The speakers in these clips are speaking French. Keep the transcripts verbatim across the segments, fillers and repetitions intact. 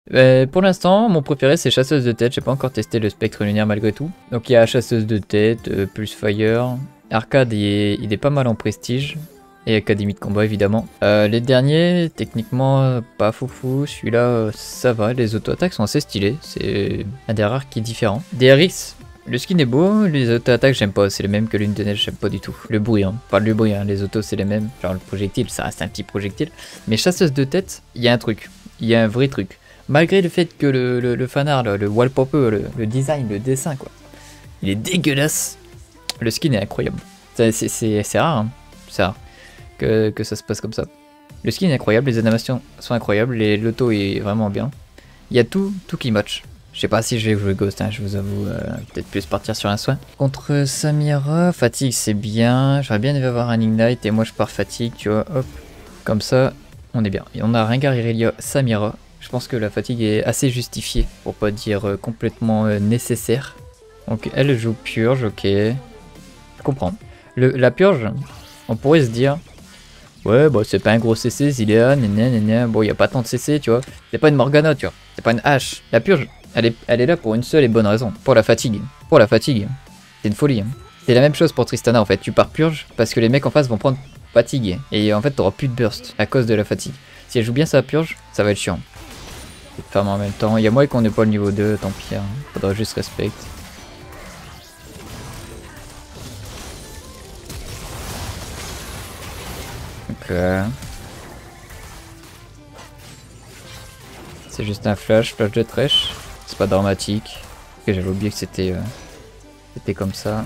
Euh, pour l'instant, mon préféré c'est chasseuse de tête. J'ai pas encore testé le spectre lunaire malgré tout. Donc il y a chasseuse de tête, euh, plus fire. Arcade il est, il est pas mal en prestige. Et académie de combat évidemment. Euh, les derniers, techniquement euh, pas foufou. Celui-là euh, ça va. Les auto-attaques sont assez stylés. C'est un des rares qui est différent. D R X, le skin est beau. Les auto-attaques j'aime pas. C'est les mêmes que l'une de neige, j'aime pas du tout. Le bruit, hein. Pas le bruit, hein. Les autos c'est les mêmes. Genre le projectile, ça reste un petit projectile. Mais chasseuse de tête, il y a un truc. Il y a un vrai truc. Malgré le fait que le, le, le fanart, le, le wallpaper, le, le design, le dessin, quoi, il est dégueulasse. Le skin est incroyable. C'est rare, hein. C'est rare que, que ça se passe comme ça. Le skin est incroyable, les animations sont incroyables, l'auto est vraiment bien. Il y a tout, tout qui match. Je sais pas si je vais jouer Ghost, hein, je vous avoue, euh, peut-être plus partir sur un soin. Contre Samira, fatigue c'est bien. J'aurais bien aimé avoir un Ignite et moi je pars fatigue, tu vois, hop. Comme ça, on est bien. Et on a Rengar, Irelia, Samira. Je pense que la fatigue est assez justifiée, pour pas dire euh, complètement euh, nécessaire. Donc elle joue purge, ok. Je comprends. Le, la purge, on pourrait se dire, ouais, bah c'est pas un gros C C, Zilean, néné, néné. Bon, il n'y a pas tant de C C, tu vois. C'est pas une Morgana, tu vois. C'est pas une hache. La purge, elle est, elle est là pour une seule et bonne raison. Pour la fatigue. Pour la fatigue. C'est une folie. Hein. C'est la même chose pour Tristana, en fait. Tu pars purge parce que les mecs en face vont prendre fatigue. Et en fait, t'auras plus de burst à cause de la fatigue. Si elle joue bien sa purge, ça va être chiant. Farm en même temps. Il y a moi qu'on n'est pas le niveau deux, tant pis. Hein. Faudra juste respect. Ok. C'est juste un flash, flash de trèche. C'est pas dramatique. Ok, j'avais oublié que c'était euh, c'était comme ça.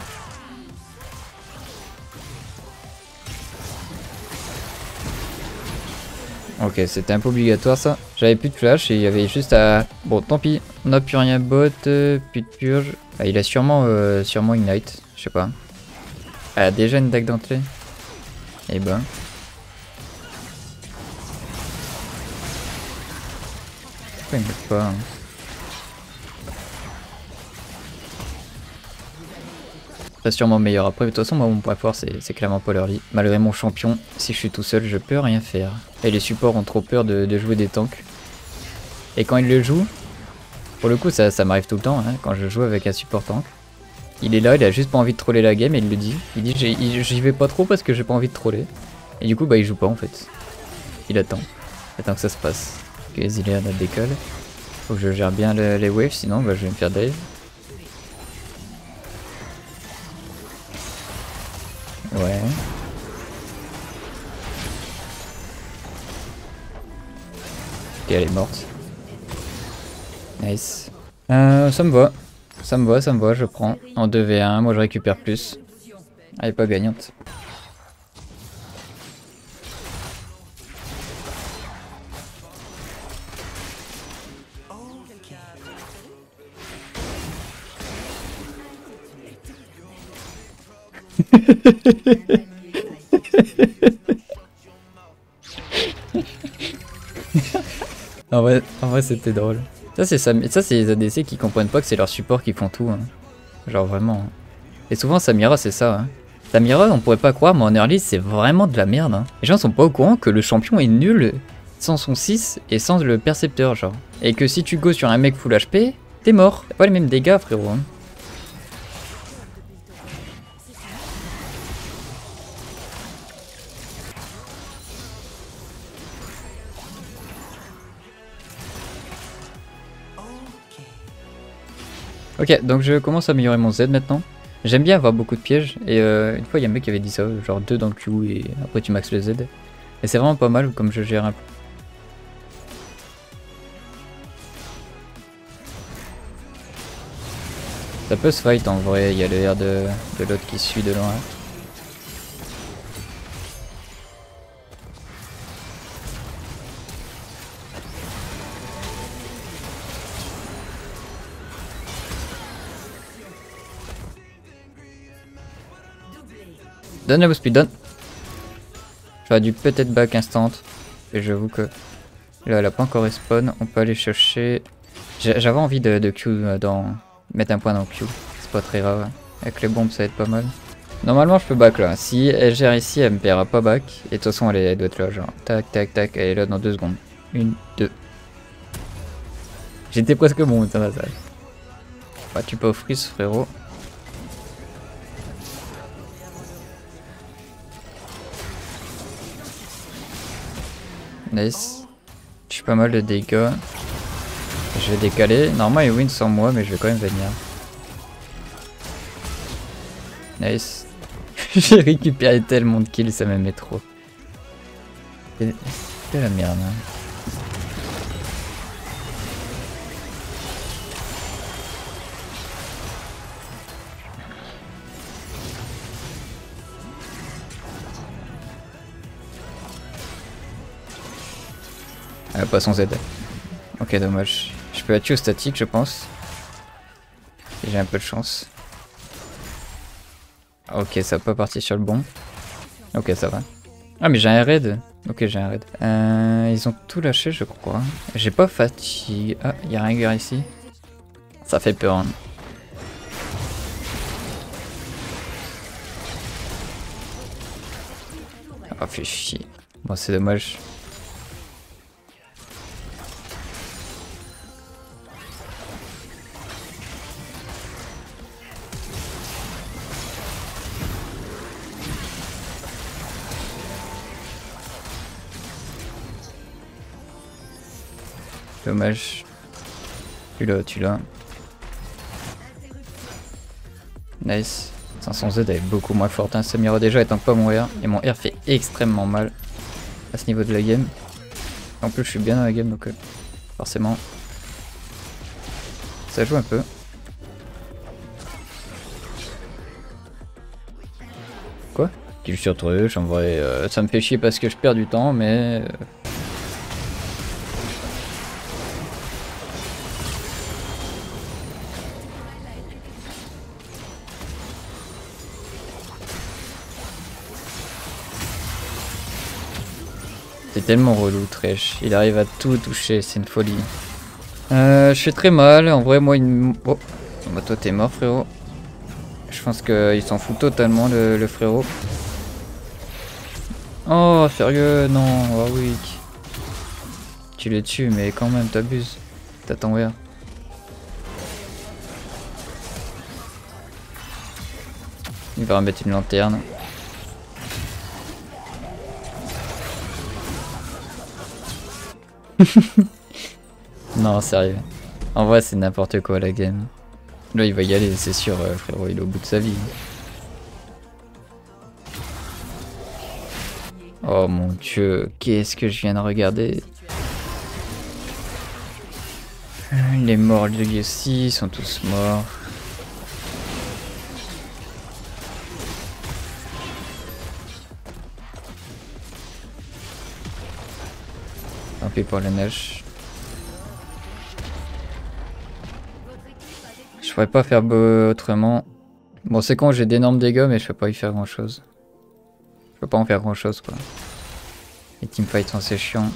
Ok, c'était un peu obligatoire ça. J'avais plus de flash et il y avait juste à... Bon, tant pis. On n'a plus rien bot, euh, plus de purge. Ah, il a sûrement, euh, sûrement Ignite. Je sais pas. Ah, déjà une dague d'entrée. Et ben. Pourquoi il me met pas hein. C'est sûrement meilleur. Après, de toute façon, moi, mon point fort, c'est clairement pas leur lit. Malgré mon champion, si je suis tout seul, je peux rien faire. Et les supports ont trop peur de, de jouer des tanks. Et quand ils le jouent, pour le coup, ça, ça m'arrive tout le temps, hein, quand je joue avec un support tank. Il est là, il a juste pas envie de troller la game et il le dit. Il dit j'y vais pas trop parce que j'ai pas envie de troller. Et du coup, bah, il joue pas en fait. Il attend. Il attend que ça se passe. Ok, Zilean a décolle. Faut que je gère bien le, les waves, sinon bah, je vais me faire dive. Ouais. Ok, elle est morte. Nice. Euh, ça me va. Ça me va, ça me va, je prends. En deux v un, moi je récupère plus. Elle est pas gagnante. en vrai, en vrai c'était drôle. Ça c'est ça, ça c'est les A D C qui comprennent pas que c'est leur support qui font tout. Hein. Genre vraiment. Et souvent Samira c'est ça. Hein. Samira on pourrait pas croire mais en early c'est vraiment de la merde. Hein. Les gens sont pas au courant que le champion est nul sans son six et sans le percepteur genre. Et que si tu go sur un mec full H P, t'es mort. T'as pas les mêmes dégâts frérot. Hein. Ok, donc je commence à améliorer mon Z maintenant. J'aime bien avoir beaucoup de pièges, et euh, une fois il y a un mec qui avait dit ça, genre deux dans le Q et après tu max le Z. Et c'est vraiment pas mal comme je gère un peu. Ça peut se fight en vrai, il y a le R de, de l'autre qui suit de loin. Donne la speed, donne. J'aurais dû peut-être back instant. Et j'avoue que là elle a pas encore respawn. On peut aller chercher. J'avais envie de, de Q dans. Mettre un point dans Q. C'est pas très grave. Avec les bombes ça va être pas mal. Normalement je peux back là. Si elle gère ici elle me paiera pas back. Et de toute façon elle, est, elle doit être là genre. Tac tac tac. Elle est là dans deux secondes. Une, deux. J'étais presque bon, ça va ça. Bah, tu peux offrir ce frérot. Nice. Je suis pas mal de dégâts. Je vais décaler. Normalement il win sans moi, mais je vais quand même venir. Nice. J'ai récupéré tellement de kills, ça m'aimait trop. C'est la merde. Hein. Ah, poisson Z. Ok, dommage. Je peux la tuer au statique, je pense. Si j'ai un peu de chance. Ok, ça peut partir sur le bon. Ok, ça va. Ah, mais j'ai un raid. Ok, j'ai un raid. Euh, ils ont tout lâché, je crois. J'ai pas fatigue. Ah, il y a un gars ici. Ça fait peur. Hein. Ah, fait chier. Bon, c'est dommage. Dommage. Tu l'as, tu l'as. Nice. cinq cents Z est beaucoup moins forte. Hein. Samira déjà étant pas mon R. Et mon R fait extrêmement mal à ce niveau de la game. En plus je suis bien dans la game donc euh, forcément ça joue un peu. Quoi? Kill sur truc, en vrai euh, ça me fait chier parce que je perds du temps mais... Euh... C'est tellement relou Thresh, il arrive à tout toucher, c'est une folie. Euh, je fais très mal, en vrai moi il... Oh, bah toi t'es mort frérot. Je pense qu'il s'en fout totalement le, le frérot. Oh sérieux, non, Warwick. Tu les tues mais quand même t'abuses. T'as ton R. Il va remettre une lanterne. Non, sérieux. En vrai, c'est n'importe quoi la game. Là, il va y aller, c'est sûr, euh, frérot, il est au bout de sa vie. Oh mon dieu, qu'est-ce que je viens de regarder? Les morts lui aussi, ils sont tous morts. Tant pis pour la neige. Je pourrais pas faire beau autrement. Bon, c'est con, j'ai d'énormes dégâts, mais je peux pas y faire grand chose. Je peux pas en faire grand chose, quoi. Les teamfights sont assez chiants.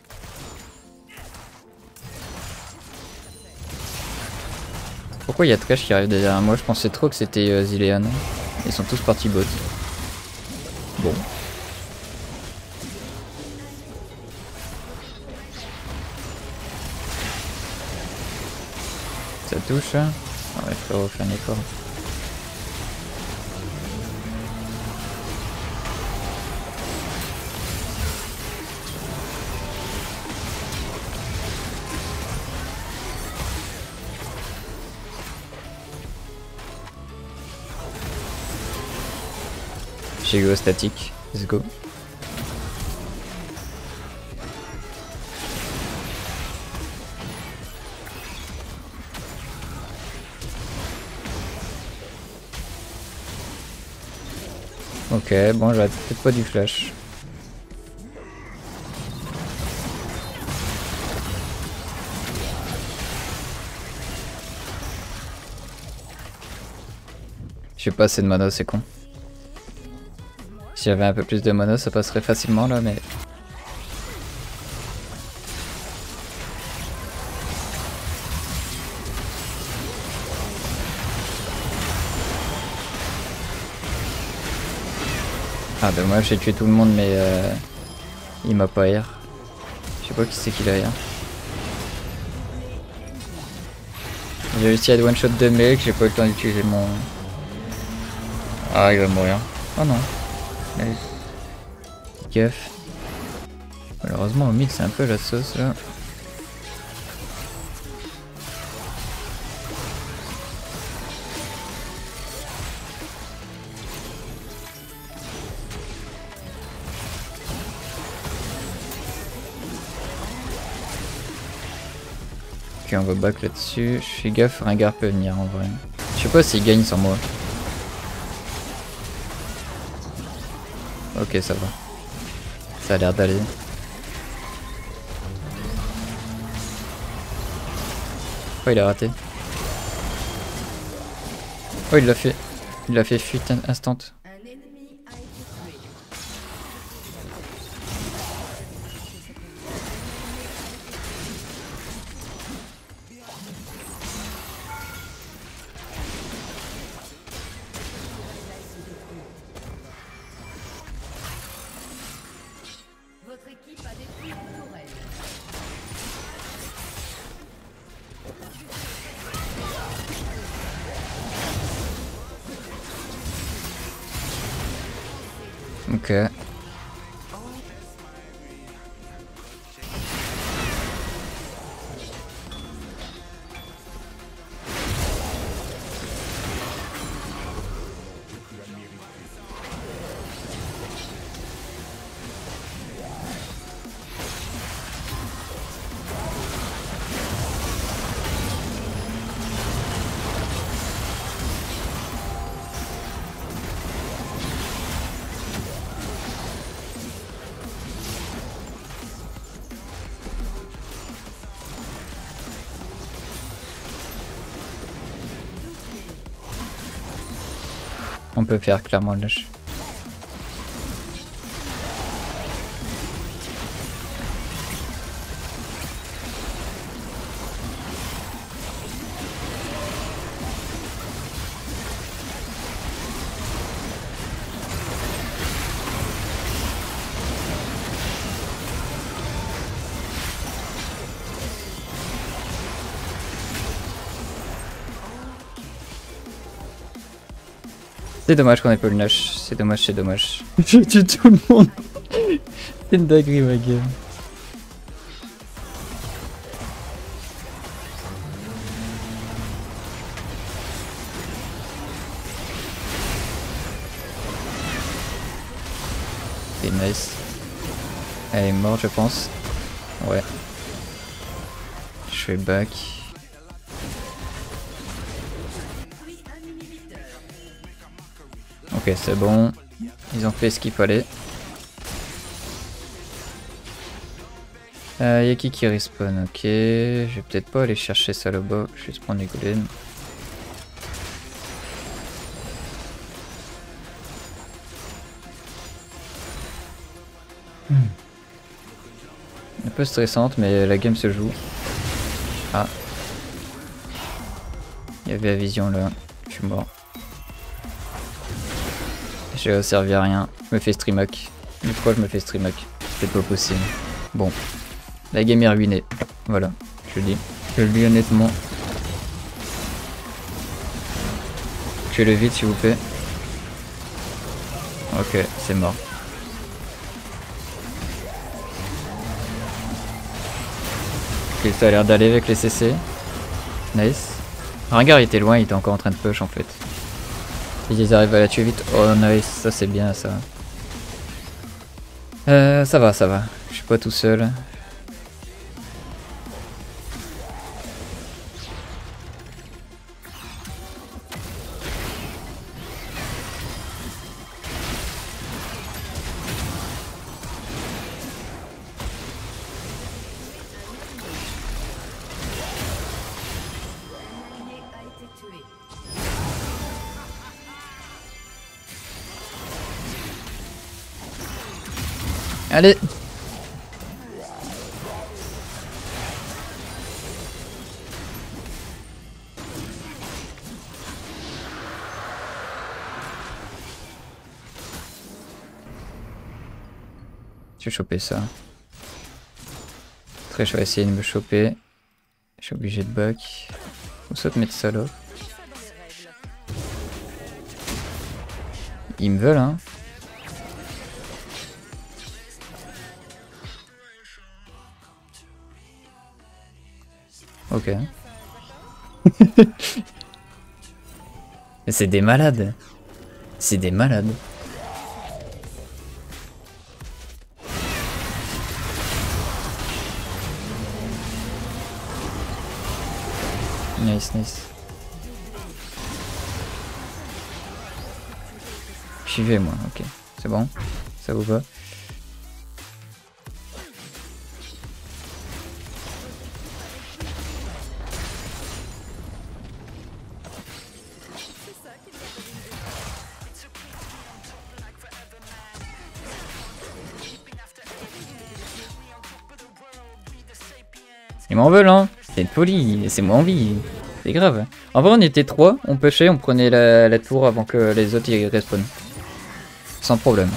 Pourquoi il y a Thresh qui arrive derrière moi? Je pensais trop que c'était euh, Zilean. Ils sont tous partis bot. Bon. Ça touche, hein? Ah ouais, frérot, fais un effort. J'ai eu au statique, let's go. Ok, bon, j'aurais peut-être pas du flash. J'ai pas assez de mana, c'est con. Si j'avais un peu plus de mana, ça passerait facilement là, mais... Ah dommage, j'ai tué tout le monde, mais euh, il m'a pas air. Je sais pas qui c'est qui l'a air. J'ai réussi à one shot deux mecs, j'ai pas eu le temps d'utiliser mon... Ah, il va mourir. Oh non. Nice. Gaffe. Malheureusement au mid c'est un peu la sauce là. Ok, on va back là-dessus. Je fais gaffe, Ringard peut venir en vrai. Je sais pas s'il gagne sans moi. Ok, ça va. Ça a l'air d'aller. Oh, il a raté. Oh, il l'a fait. Il l'a fait fuite instant. Ok. On peut faire clairement le lâche. C'est dommage qu'on ait pas le Nash, c'est dommage, c'est dommage. J'ai tué tout le monde. C'est une dinguerie ma game. C'est nice. Elle est morte je pense. Ouais. Je fais back. Ok, c'est bon. Ils ont fait ce qu'il fallait. Euh, y'a qui qui respawn? Ok. Je vais peut-être pas aller chercher ça là-bas. Je vais juste prendre les golems. Hmm. Un peu stressante, mais la game se joue. Ah. Il y avait la vision là. Je suis mort. J'ai servi à rien. Je me fais streamac. Mais pourquoi je me fais streamac? C'est pas possible. Bon. La game est ruinée. Voilà. Je le dis. Je le dis honnêtement. Tuez-le vite s'il vous plaît. Ok, c'est mort. Ok, ça a l'air d'aller avec les C C. Nice. Ringard il était loin, il était encore en train de push en fait. Ils arrivent à la tuer vite. Oh nice, ça c'est bien ça. Euh, ça va, ça va. Je suis pas tout seul. Allez. Je vais choper ça. Très chaud à essayer de me choper. Je suis obligé de back. Faut soit mettre ça là. Ils me veulent, hein. Ok. Mais c'est des malades. C'est des malades. Nice, nice. J'y vais moi, ok. C'est bon. Ça vous va? Ils m'en veulent, hein. C'est une folie, c'est moins envie. C'est grave. En vrai, on était trois, on pêchait, on prenait la, la tour avant que les autres y respawnent. Sans problème.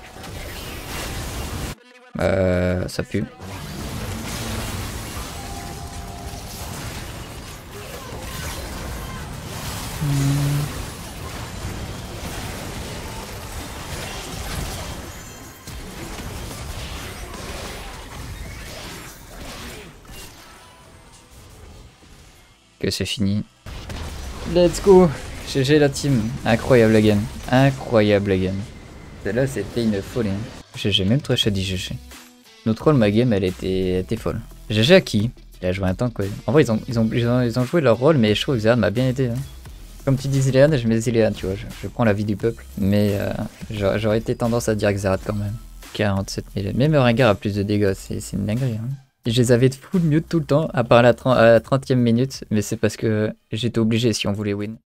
Euh, ça pue. Hmm. Que c'est fini. Let's go. G G la team. Incroyable la game. Incroyable la game. Celle-là c'était une folie. G G, même toi je dit G G. Notre rôle ma game elle était, elle était folle. G G à qui? Il a joué un temps quoi. En vrai ils ont, ils ont, ils ont, ils ont joué leur rôle mais je trouve que Zéhan m'a bien aidé. Hein. Comme tu dis Zilean, je mets Zilean tu vois. Je, je prends la vie du peuple. Mais euh, j'aurais été tendance à dire Xerath quand même. quarante-sept mille. Même Rengar a plus de dégâts, c'est une dinguerie. Hein. Je les avais de full mute tout le temps, à part la trentième minute, mais c'est parce que j'étais obligé si on voulait win.